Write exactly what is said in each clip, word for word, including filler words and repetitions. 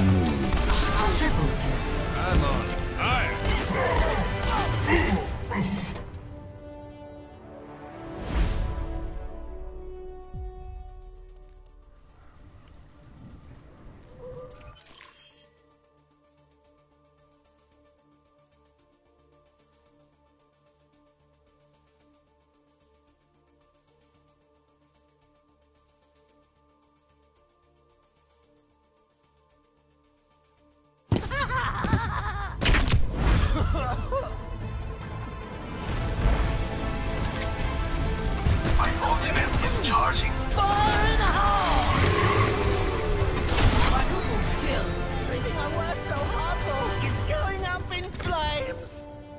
Triple. I'm on fire. My ultimate is charging. Fire in the hole! Everything I worked so hard for is going up in flames!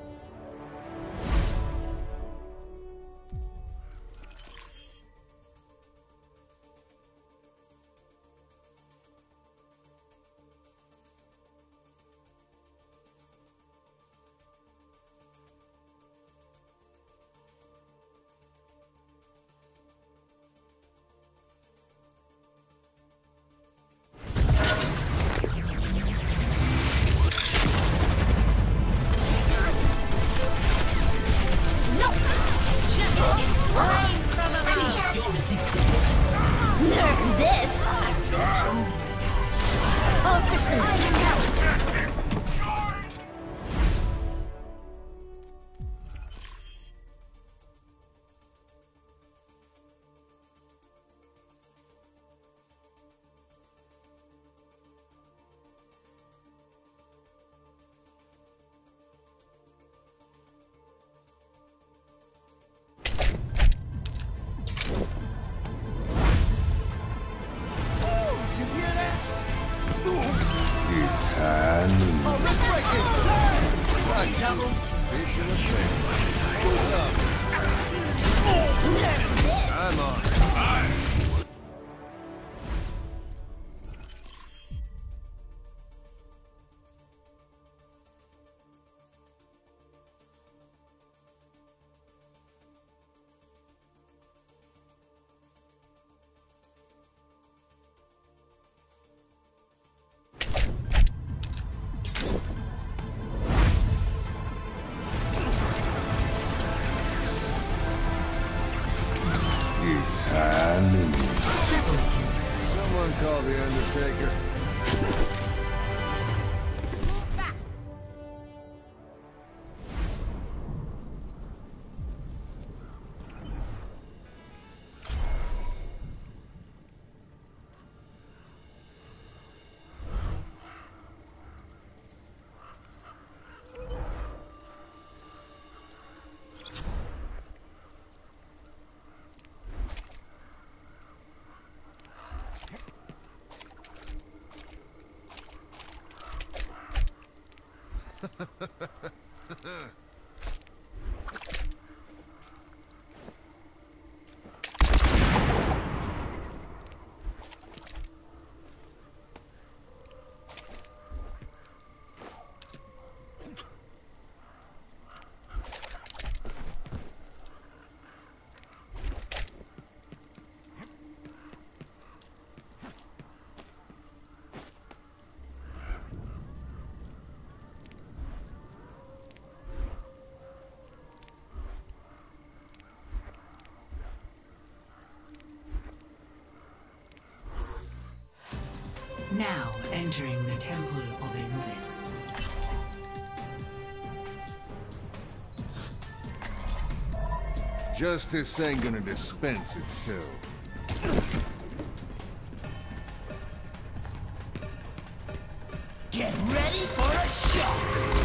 Your resistance. Nerf this! All systems check out! It's happening. Oh, let's break it! Time! Double. Fish in the same. Nerf this! I'm on fire. It's happening. Triple. Someone call the Undertaker. Now entering the Temple of Anubis. Justice ain't gonna dispense itself. Get ready for a shock!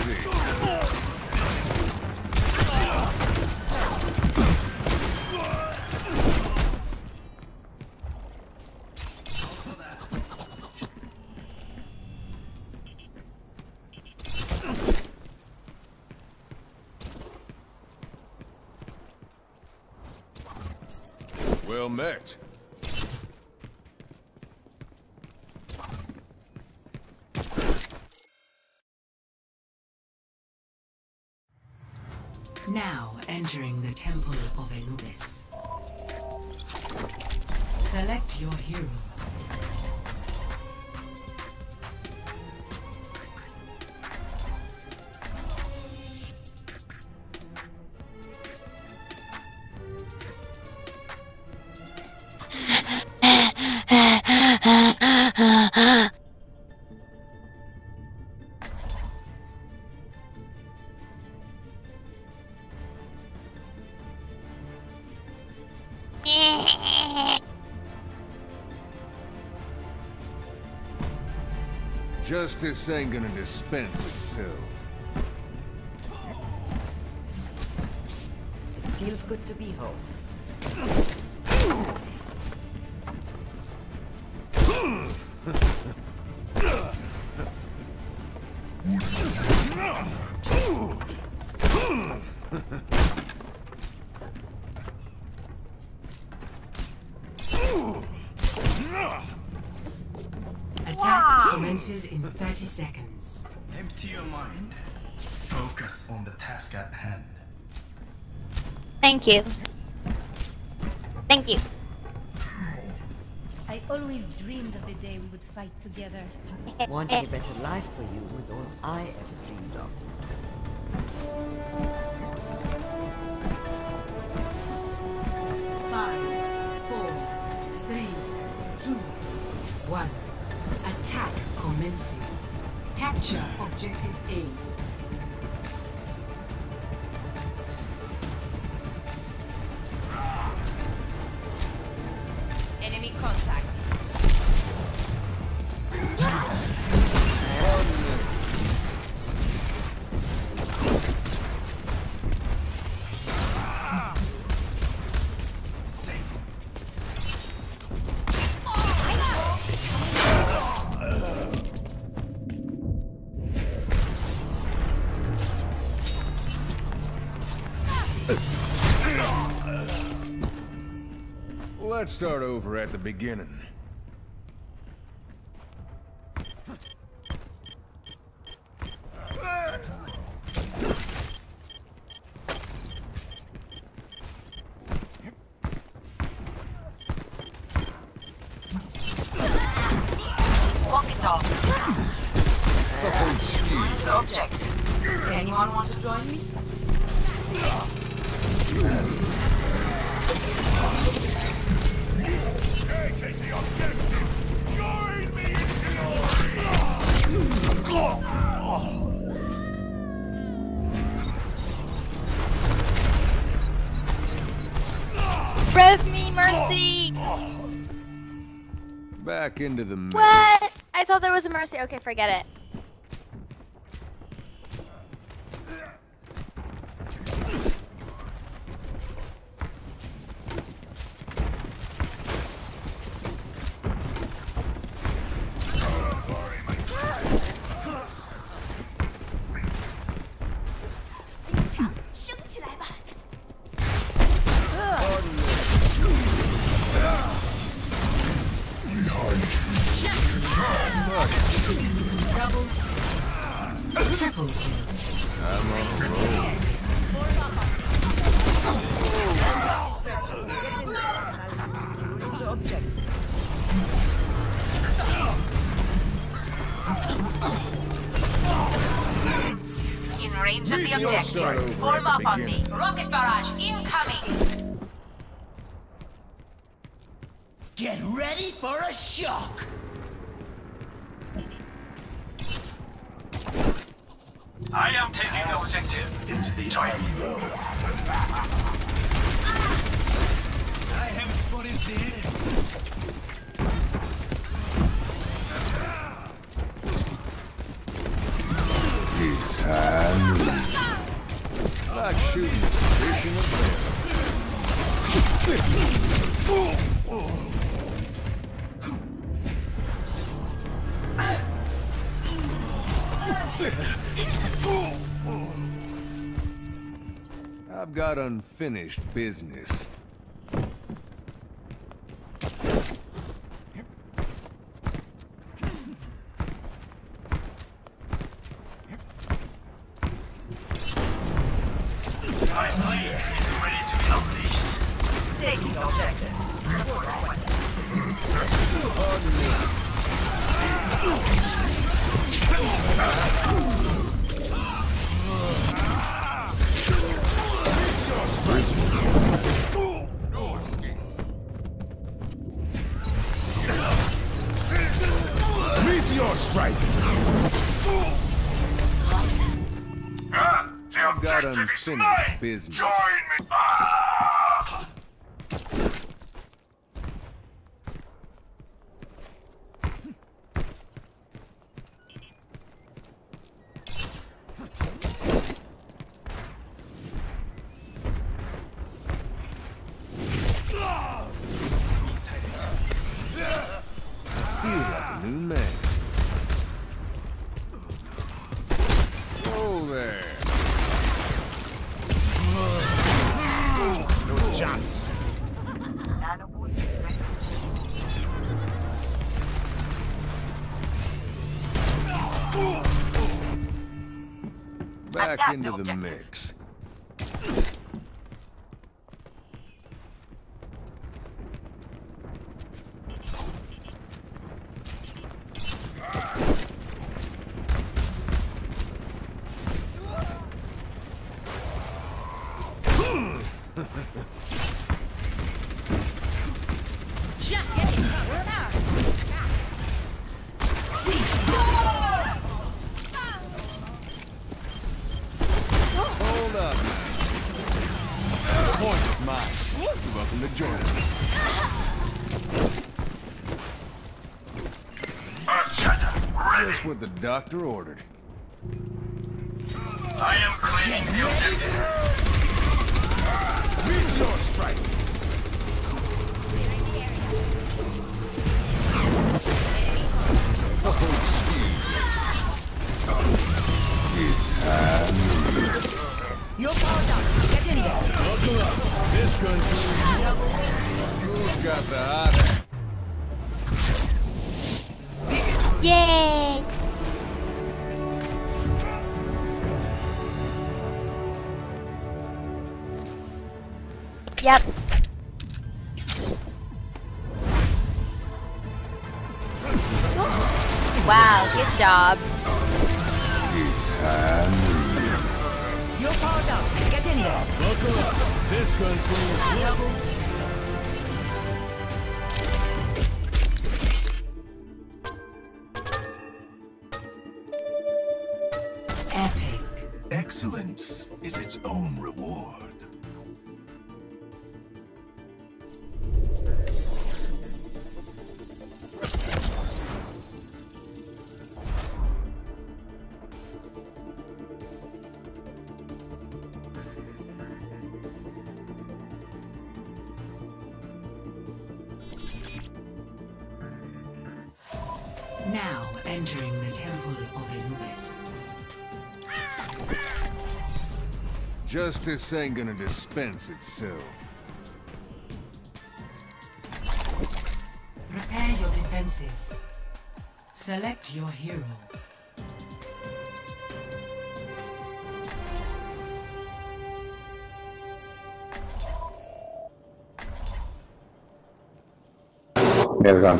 Easy. Well met. Now entering the Temple of Anubis. Select your hero. Justice ain't gonna dispense itself. Feels good to be home. Attack commences in thirty seconds. Empty your mind. Focus on the task at hand. Thank you. Thank you. I always dreamed of the day we would fight together. Wanting a better life for you was all I ever dreamed of. Five, four, three, two, one. Attack commencing. Capture objective A. Enemy contact. Let's start over at the beginning. Walk it off. Object. Anyone want to join me? Take the objective! Join me in glory! Rev me, Mercy! Back into the mix. What? I thought there was a Mercy. Okay, forget it. Double. Triple kill. I'm on a roll. The object. In range of the Let's start objective. over Form at up the on me. beginning. Rocket barrage incoming. Get ready for a shock! I am taking the objective. Into the Join army me. road. I have spotted the enemy. It's hand. I like shooting fish in the bear. I've got unfinished business. Taking objective. No escape. Meteor strike. Ah, the I've got objective is unfinished mine. business. Join me. Ah! Feel like a new man. Whoa there. No chance. Back into the mix. Just getting covered now. Hold up. The point is mine. You're welcome to join me. Just what the doctor ordered. I am claiming the objective. Meteor strike. It's happening. You're powered up. Get in there. Buckle up. This gun's Who's got the hot? Yay! Yep. Wow, good job. It's happening. You're powered up. Get in there. Buckle up. This gunslinger's level. Epic. Excellence is its own reward. Now entering the temple of Anubis. Justice ain't gonna dispense itself. Prepare your defenses. Select your hero. Never gone.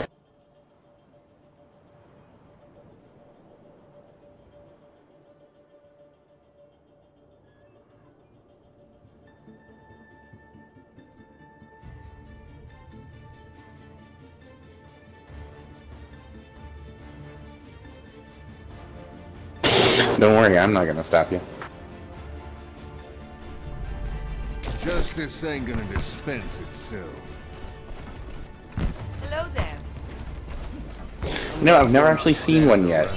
Don't worry, I'm not gonna stop you. Justice ain't gonna dispense itself. Hello there. No, I've never actually seen one yet.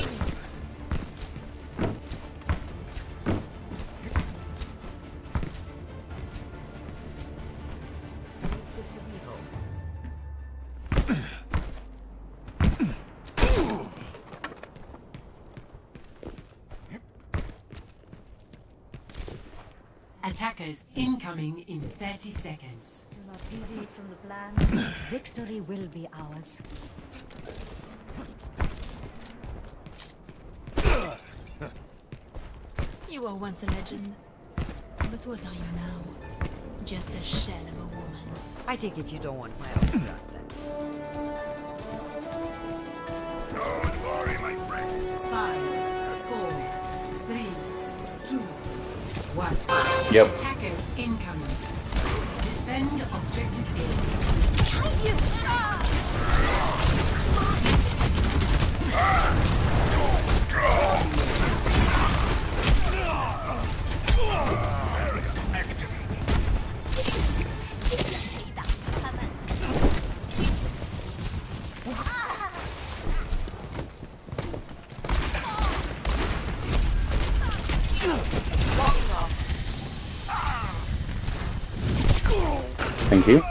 Attackers incoming in thirty seconds. Do not deviate from the plan. Victory will be ours. You were once a legend. But what are you now? Just a shell of a woman. I take it you don't want my autograph then. Don't worry, my friends. Five, four, three, two, one. Yep. Attackers incoming. Defend objective A. You! Thank you.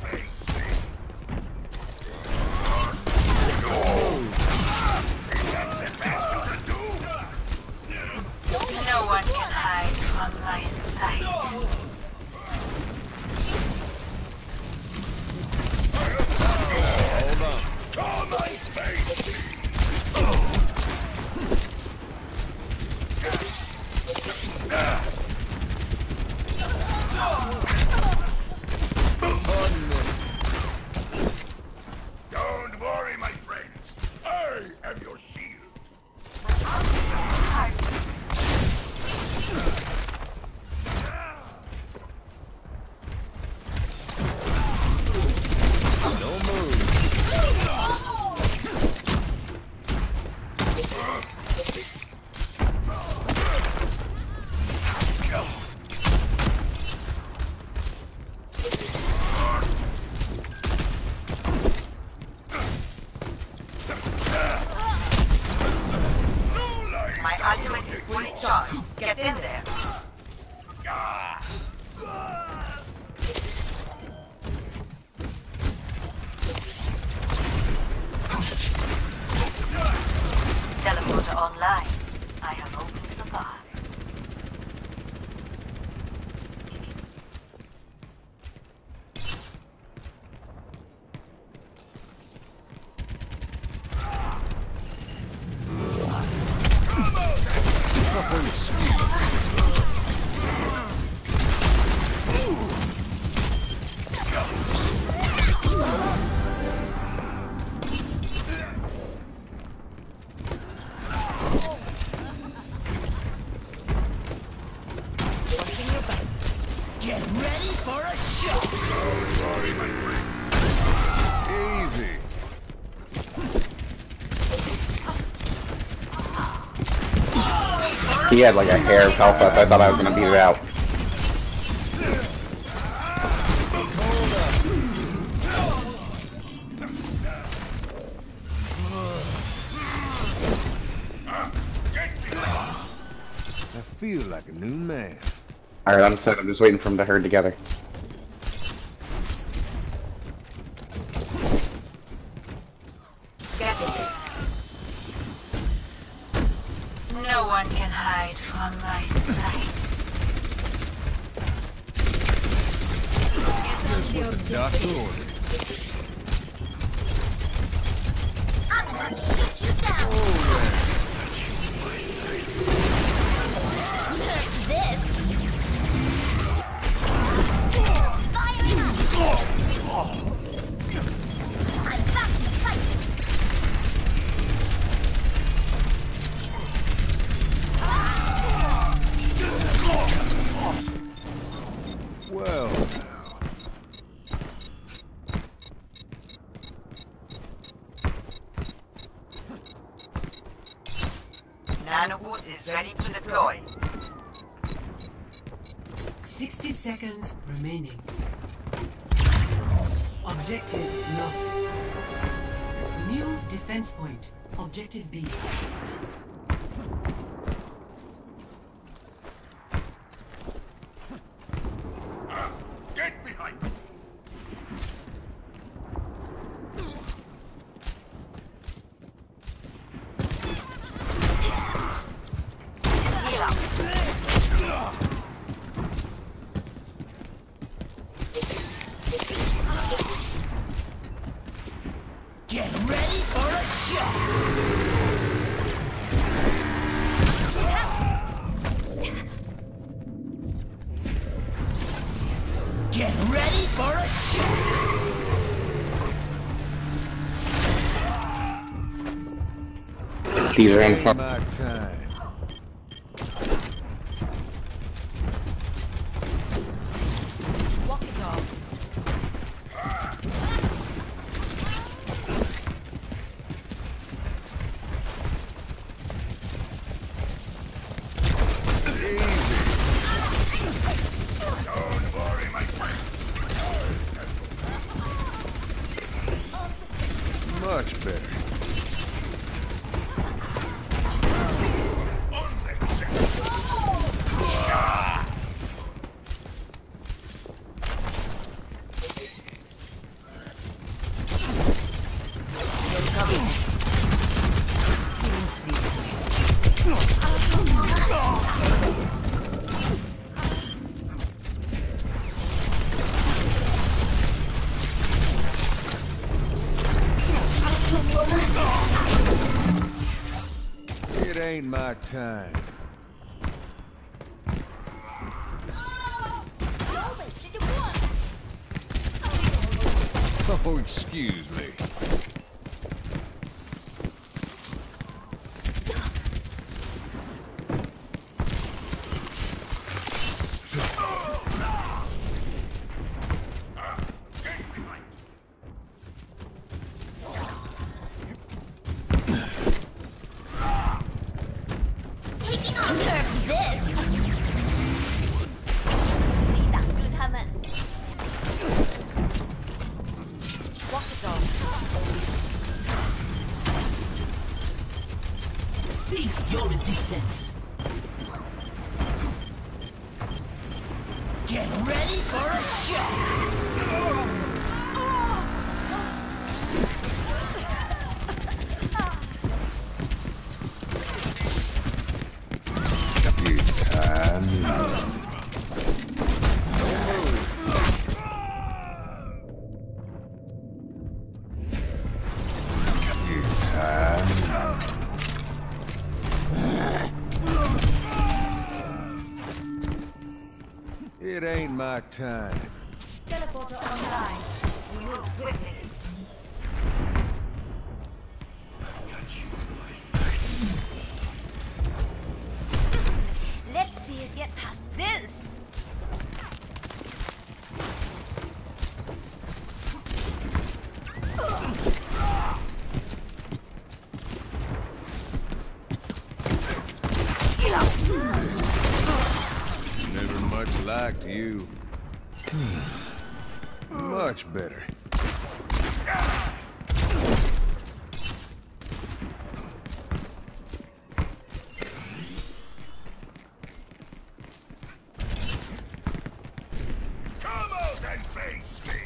No one can hide from my sight. Hold on. Call my face! Don't worry, my friends. I am your shield. No move. My ultimate is fully charged. Get in there. Teleporter online. I have opened the bar. Get ready for a shot! Don't worry, my friends. Easy. He had like a hair of health left. I thought I was gonna beat it out. I feel like a new man. Alright, I'm set. I'm just waiting for him to herd together. No one can hide from my sight. That's what the doctor ordered. I'm going to shoot you down! This! Firing up! I'm back to fight! Well, Nanobot is ready to deploy. sixty seconds remaining. Objective lost. New defense point. Objective B. Get behind me. Heal up. Get ready for a shot! Get ready for a shot! These are in front. My time. Walk it off. Don't worry, my friend. Much better. It ain't my time. Oh, excuse me. Cease your resistance. Get ready for a shot! It's time. It's time. It ain't my time. Teleporter online. Move quickly. I've got you in my sights. Let's see you get past this. Never much liked you. Much better. Come out and face me.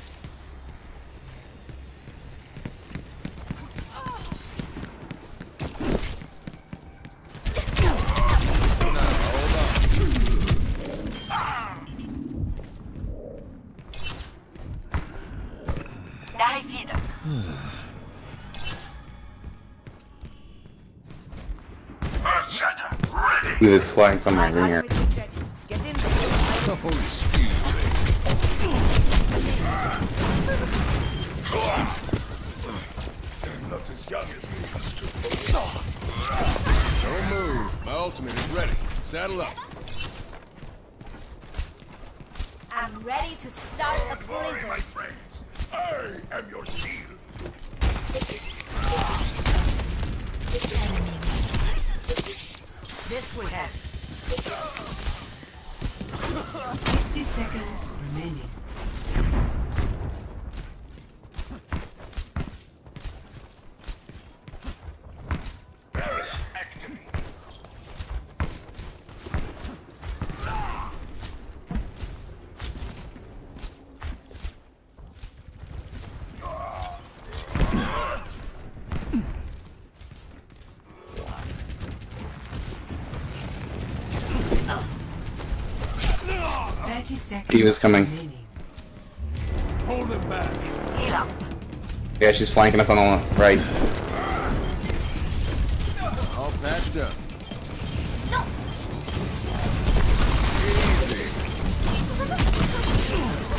He was flying somewhere in here. Get in there. Oh, excuse me. I'm not as young as he used to be. Don't move. My ultimate is ready. Saddle up. I'm ready to start a Don't worry, my blizzard. friends. I am your shield. This will help. sixty seconds remaining. Barrier activate. thirty seconds He was coming. remaining. Hold him back. Yeah, she's flanking us on the right. All patched up. No. Easy.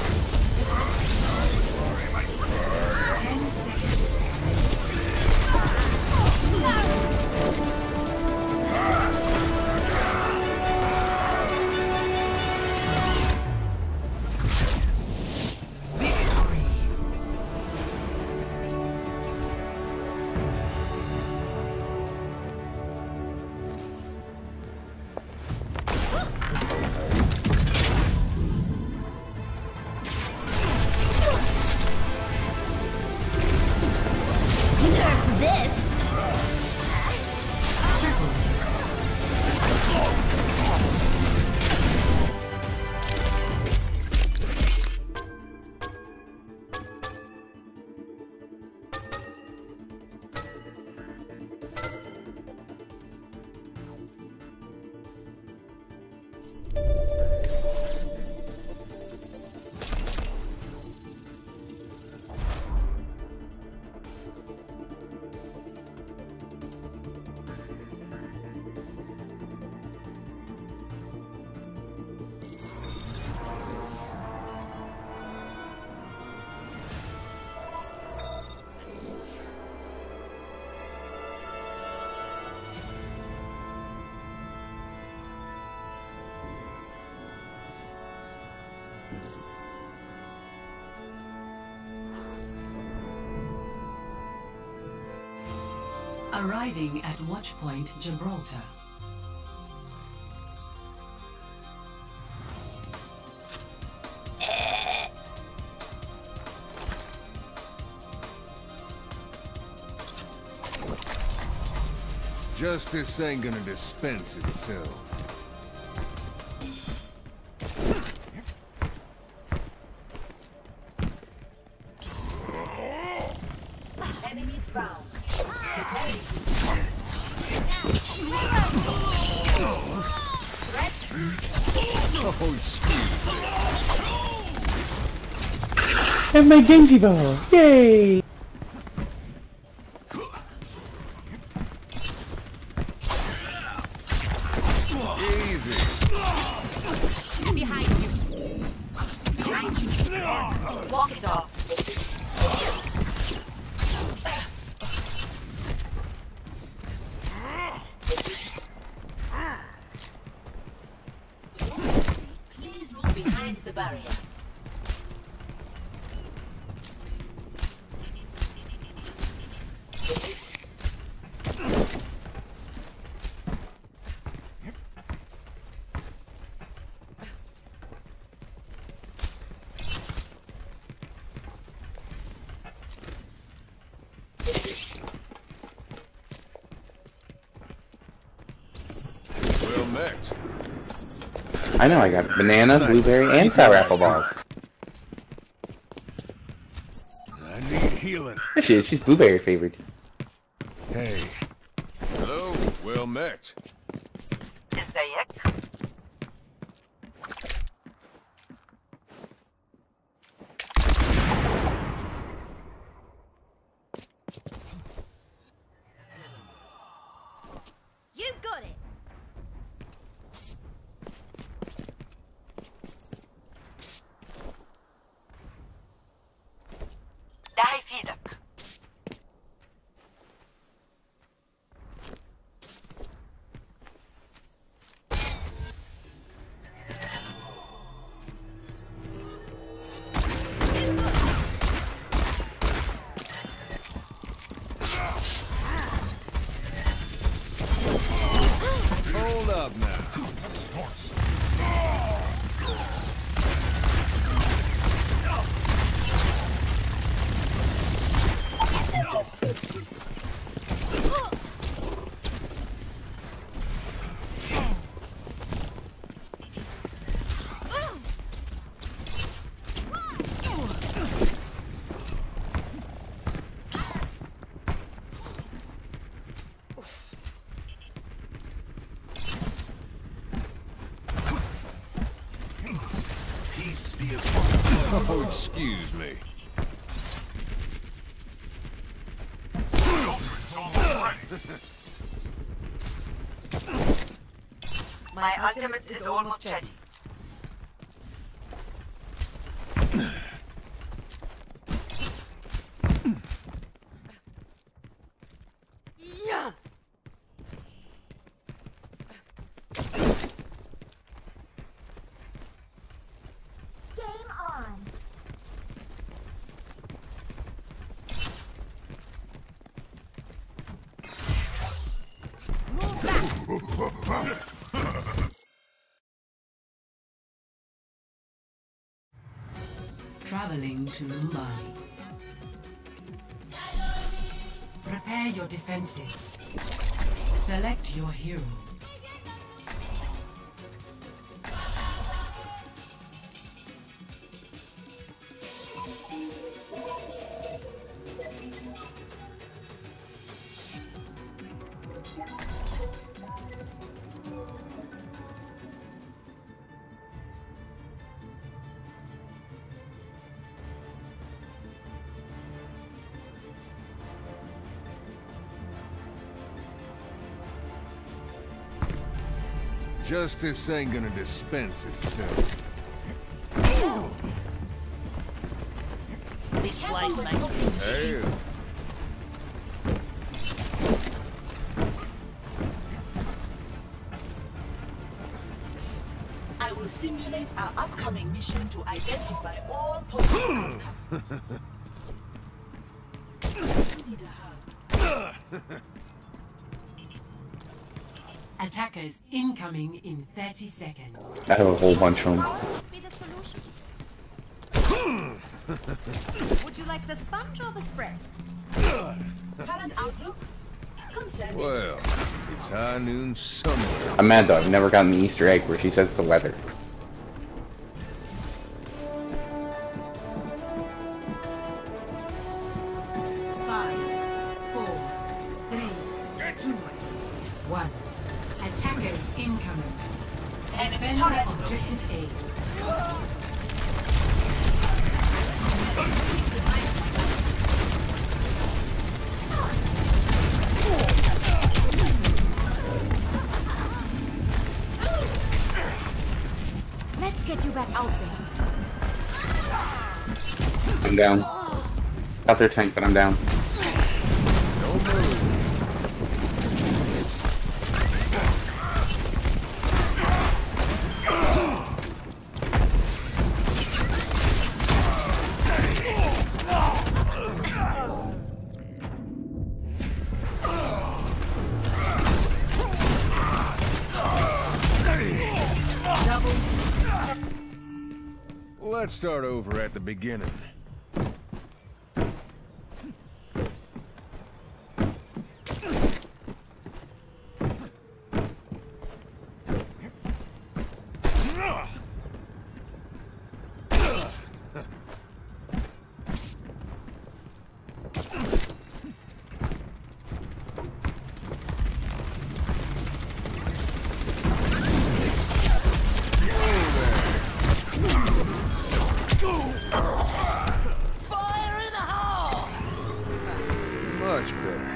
Arriving at Watchpoint Gibraltar. Justice ain't gonna dispense itself. Enemy found. Oh, excuse me. Have my Genji ball! Yay! Easy. Behind you. Behind you. Walk it off. Please move behind the barrier. Well met. I know, I got banana, blueberry, and sour apple balls. I need healing. There she is, she's blueberry favored. Hey. Hello, well met. You got it. Hold up now. Peace be upon you. Oh, excuse me. My ultimate is almost ready. Yeah. Game on. Traveling to Mumbai. Prepare your defenses. Select your hero. Justice ain't gonna dispense itself. This place makes me sick. Hey. I will simulate our upcoming Incoming mission to identify all possible outcomes. Attackers incoming in thirty seconds. I have a whole bunch of them. Be the solution. Would you like the sponge or the spread? Current outlook. Well, it's high noon somewhere. I'm mad though, I've never gotten the Easter egg where she says the weather. Five, four, three, two, one. Attackers incoming. Defend objective A. Let's get you back out there. I'm down. Got their tank, but I'm down. Don't move. Let's start over at the beginning. Much better.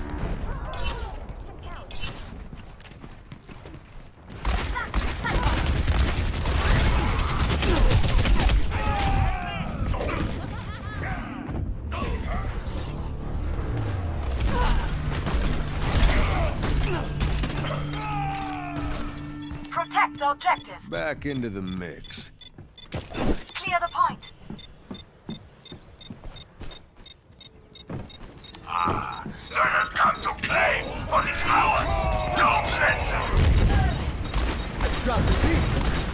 Protect the objective. Back into the mix. Clear the point. Ah, they have come to claim what is ours. Don't let them. Drop the beat.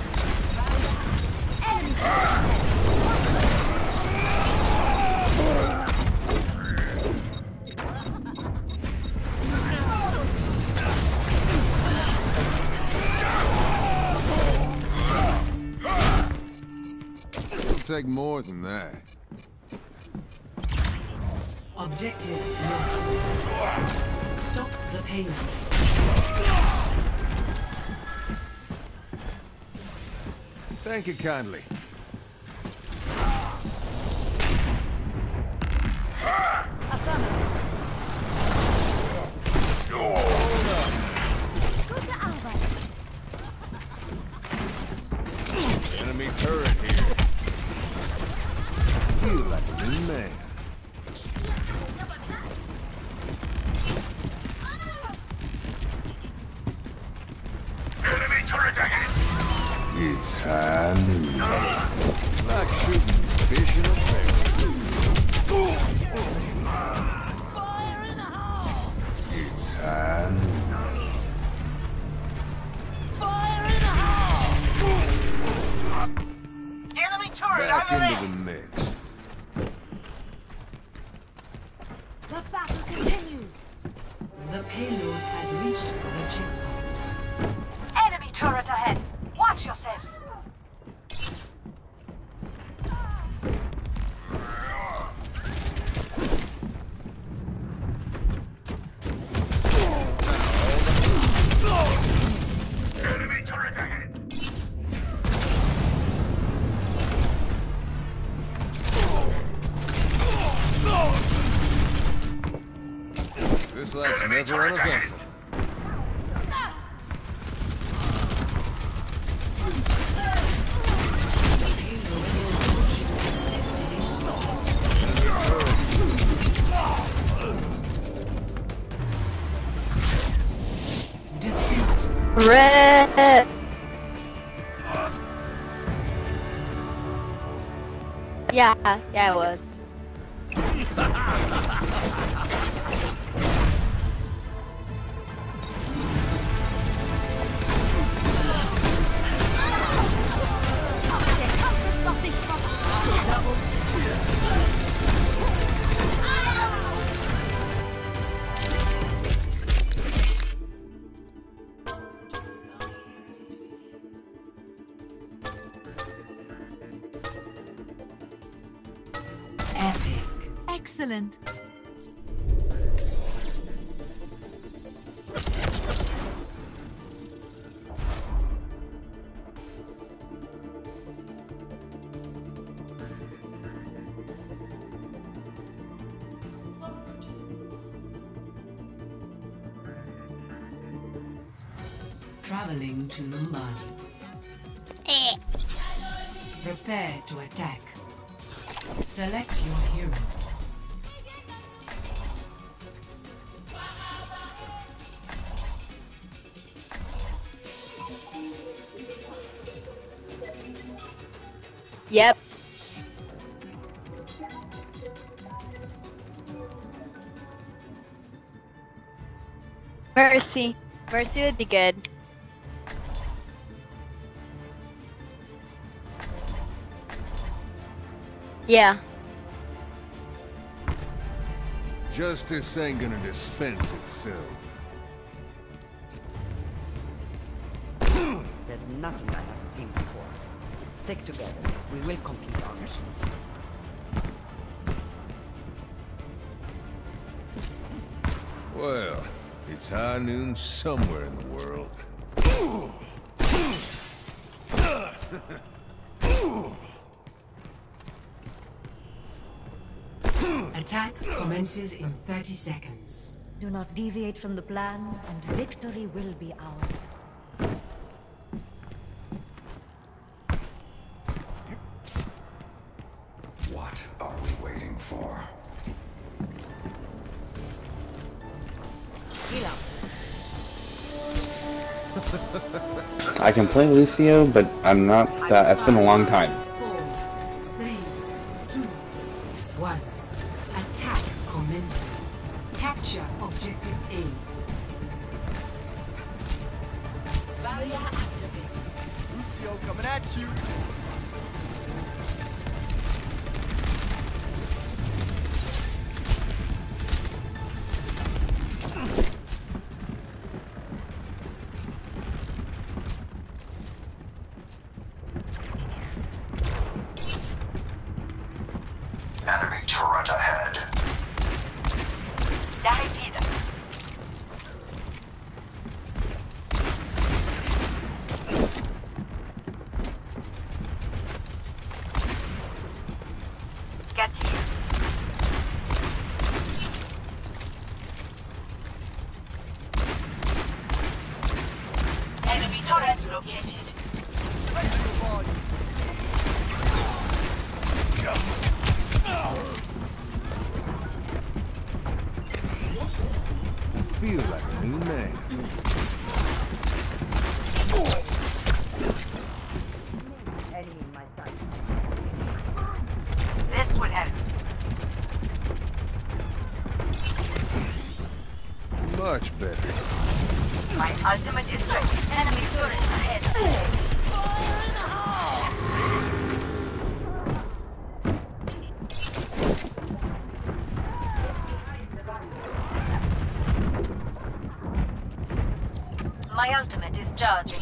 It'll take more than that. Objective lost. Stop the payload. Thank you kindly. Affirmative. Go to Albert. Enemy turret here. Feel like a new man. Enemy turret ahead. It's high noon. Like shooting fish in a barrel. Fire in the hole! It's high noon. Fire in the hole! Enemy turret Back over into there. the mix. The battle continues. The payload has reached the checkpoint. Enemy turret ahead. Watch yourselves. Enemy turret ahead. This life's never uneventful. Red. Yeah, yeah, it was. Epic. Excellent. Traveling to Mali. Eh. Prepare to attack. Select your hero. Yep. Mercy. Mercy would be good. Yeah. Justice ain't gonna dispense itself. There's nothing I haven't seen before. Stick together. We will complete our mission. Well, it's high noon somewhere in the world. Attack commences in thirty seconds. Do not deviate from the plan, and victory will be ours. What are we waiting for? I can play Lucio, but I'm not. Uh, it's been a long time. Four, three, two, one. Attack commencing. Capture objective A. Barrier activated. Lucio coming at you. Enemy turret ahead. Get here. Enemy turret located. Feel like a new man. Enemy in my sight. This will help. Much better. My ultimate is ready. Enemy turret ahead. My ultimate is charging.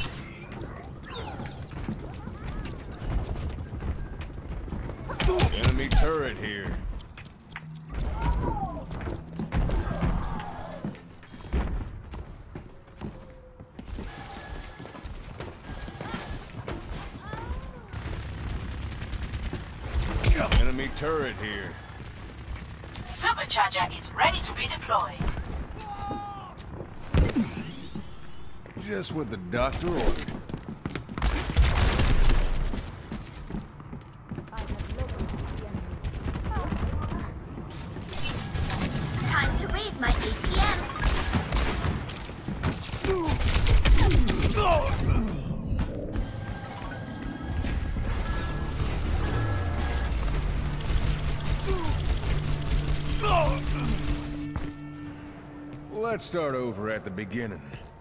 Enemy turret here. Enemy turret here. Supercharger is ready to be deployed. Just what the doctor ordered. Time to raise my A P M. Let's start over at the beginning.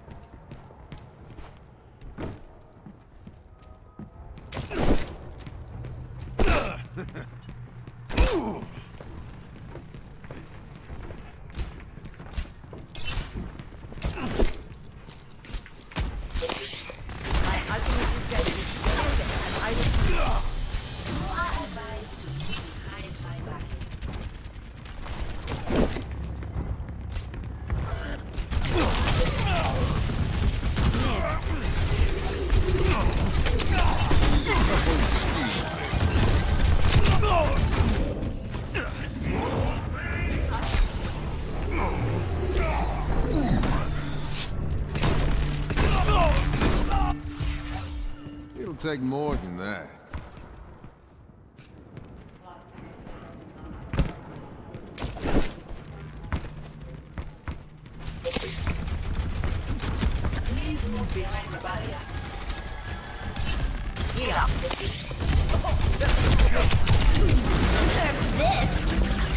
It'll take more than that. Please move behind the barrier. Heal up. There's this.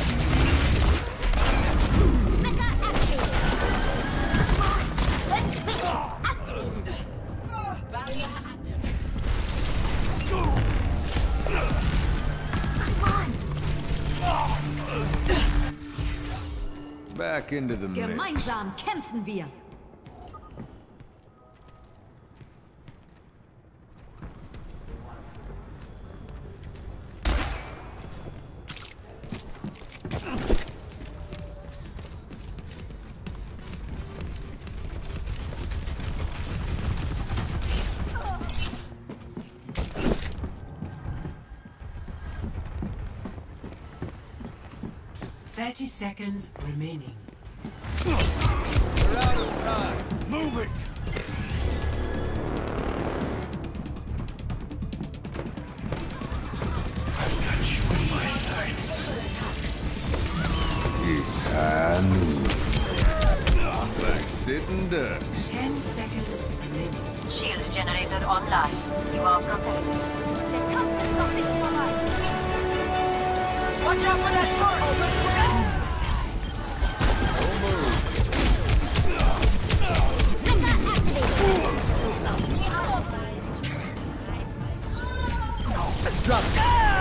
Back into the mix. Gemeinsam kämpfen wir. Thirty seconds remaining. We're out of time. Move it. I've got you in my sights. It's high noon. Like sitting ducks. Ten seconds remaining. Shield generator online. You are protected. Der Kampf ist noch nicht vorbei. Watch out for that portal! Let's drop it.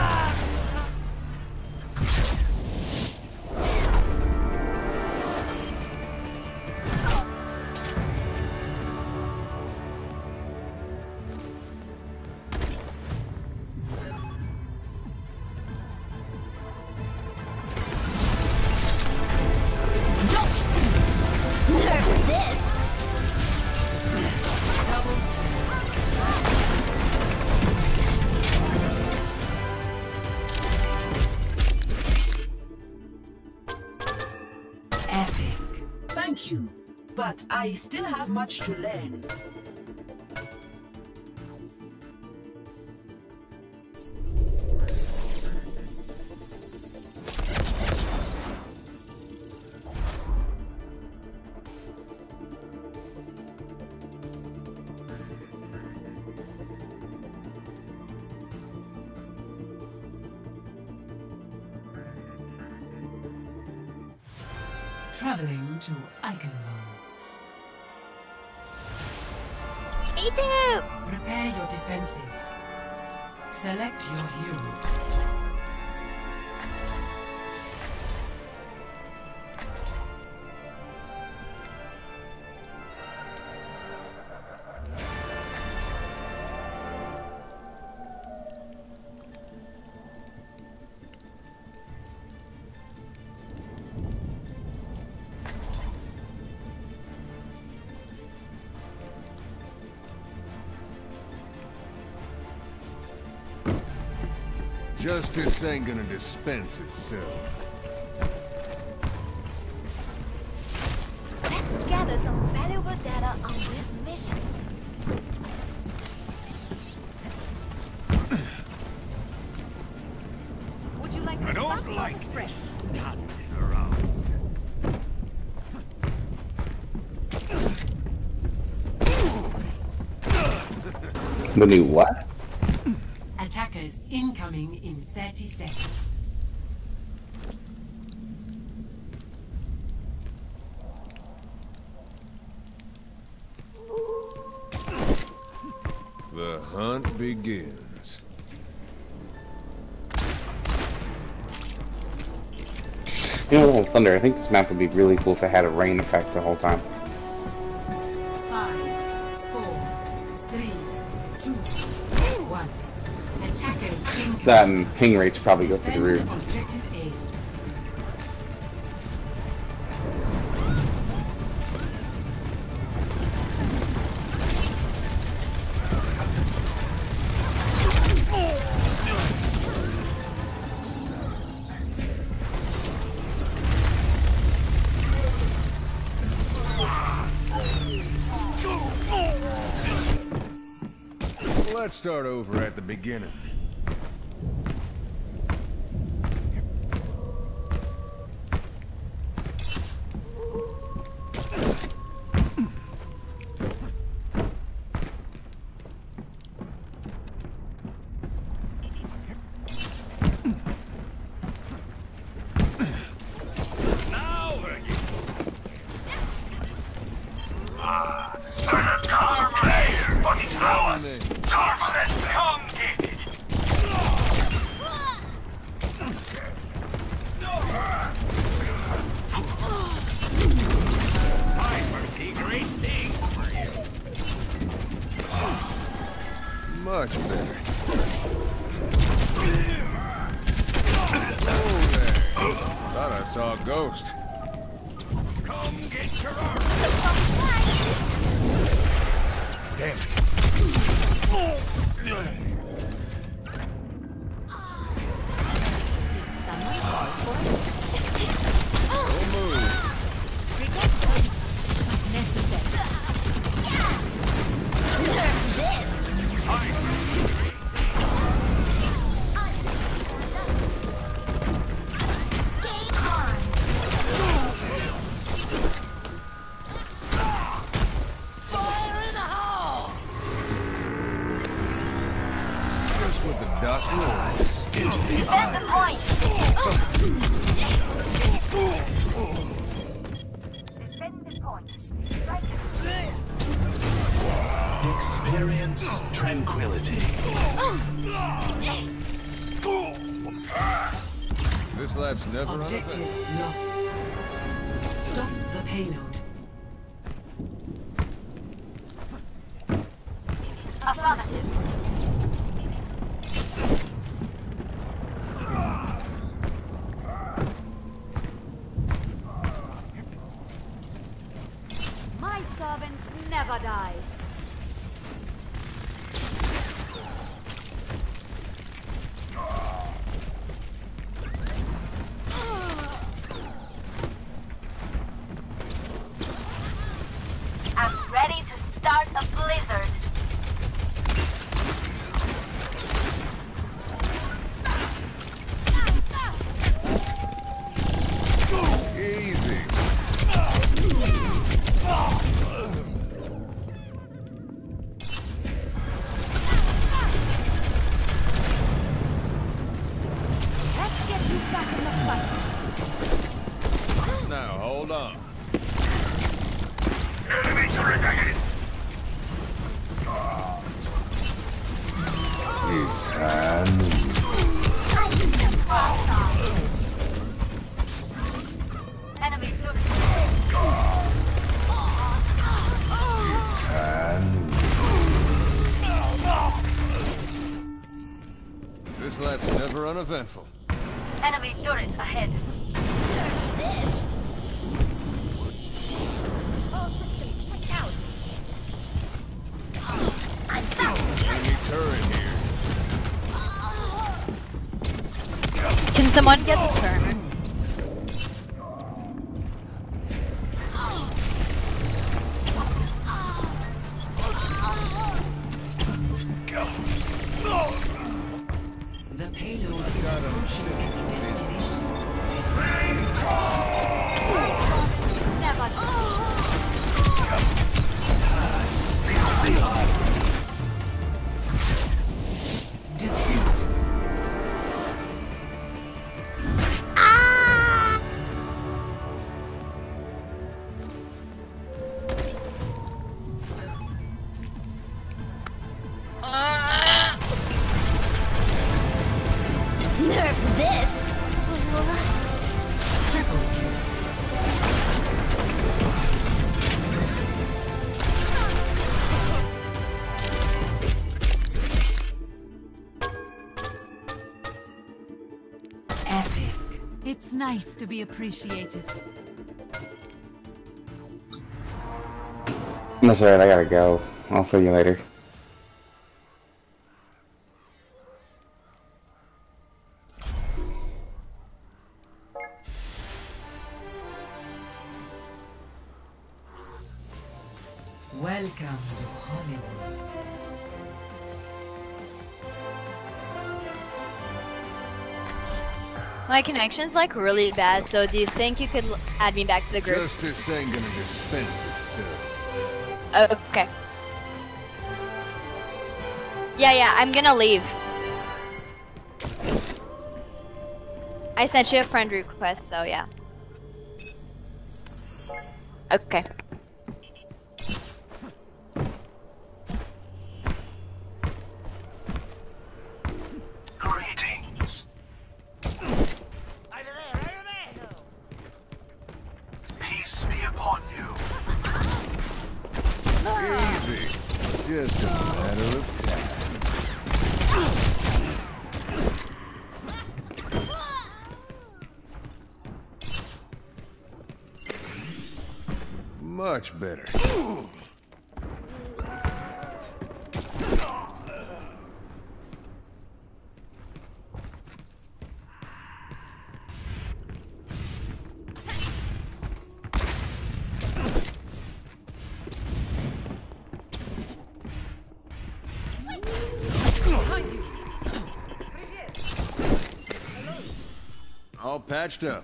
Thank you, but I still have much to learn. Traveling to Eichenwald. Me too! Prepare your defenses. Select your hero. Justice ain't gonna dispense itself. Let's gather some valuable data on this mission. Would you like to I don't stop like express? toddling around. The new what? Attackers incoming in thirty seconds. begins. You know, Thunder, I think this map would be really cool if it had a rain effect the whole time. Five, four, three, two, one. Attackers incoming. That and ping rates probably go through the roof. Objective A. Let's start over at the beginning. Much better. Oh, there. Thought I saw a ghost. Come get your arm. Damn it. Don't move. With the doctor into the Defend the point. Defend the point. Experience tranquility. This lab's never Objective lost. Stop the payload. Affirmative. My servants never die. I'm ready to start a blizzard. easy. Let's get you back in the fight. Now, hold on. Enemy turret ahead. It's hand. Enemy look. It's hand. This lab's never uneventful. Enemy turret ahead. Enemy turret here. Can someone get the turret? The payload is approaching its destination. Never Pass into the arms. Defeat. Epic. It's nice to be appreciated. That's alright, I gotta go. I'll see you later. Welcome to Hollywood. My connection's like really bad, so do you think you could l- add me back to the group? Justice ain't gonna dispense itself. Oh, okay. Yeah, yeah, I'm gonna leave. I sent you a friend request, so yeah. Okay. Greetings. Over there, over there! Peace be upon you. Easy. Just a matter of time. Much better. All patched up.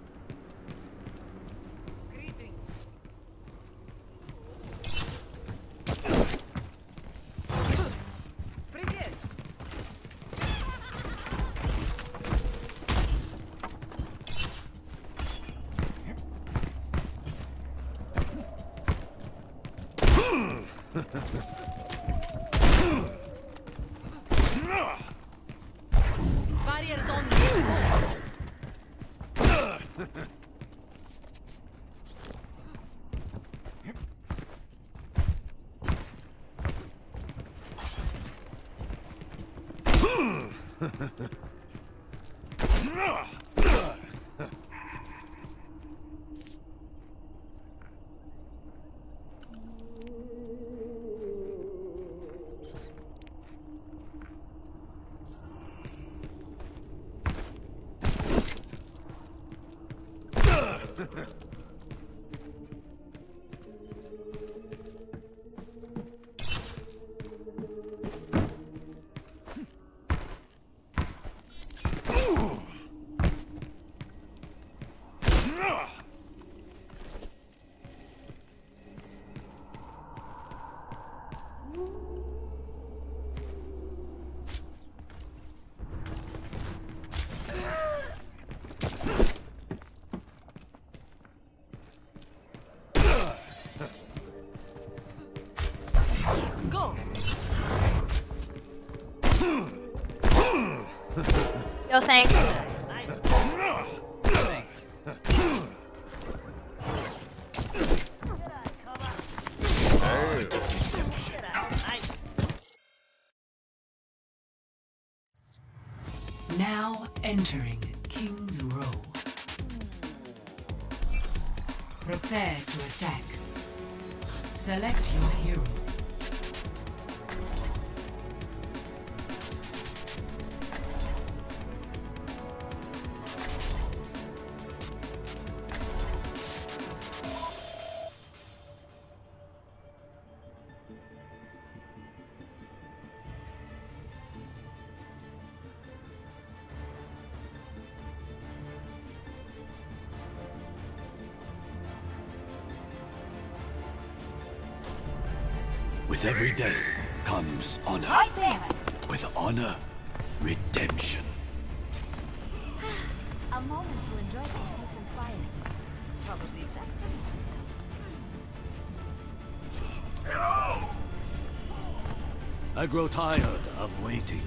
Barriers on me. Go! Yo, thanks. Now entering King's Row. Prepare to attack. Select your hero. With every death comes honor. With honor, redemption. A moment to enjoy some peace and quiet. Probably just Hello! I grow tired of waiting.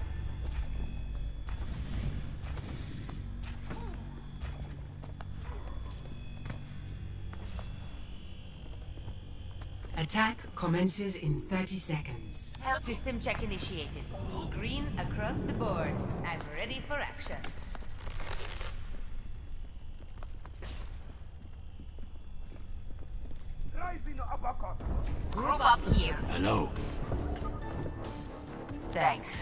Attack commences in thirty seconds. Health system check initiated. Green across the board. I'm ready for action. Group up here. Hello. Thanks.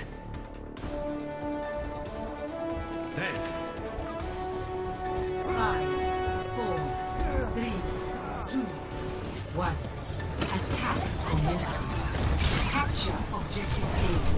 Thanks. Five, four, three, two, one. Attack commencing. Capture objective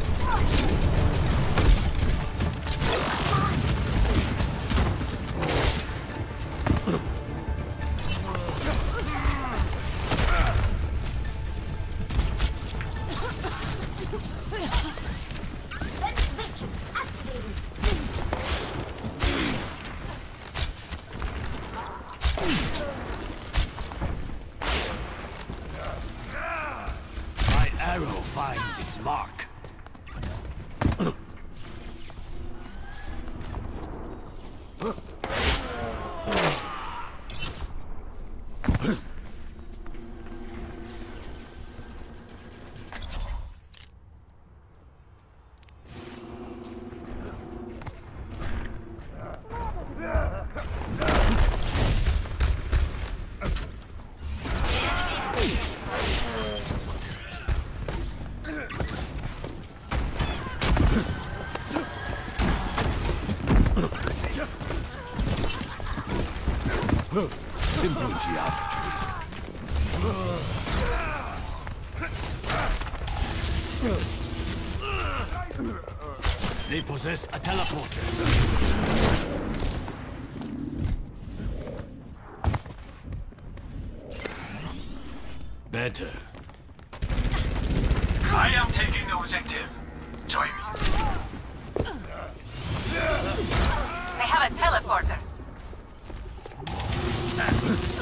My arrow finds its mark. Simple geometry. They possess a teleporter. Better. I am taking the objective. Join me. They have a teleporter.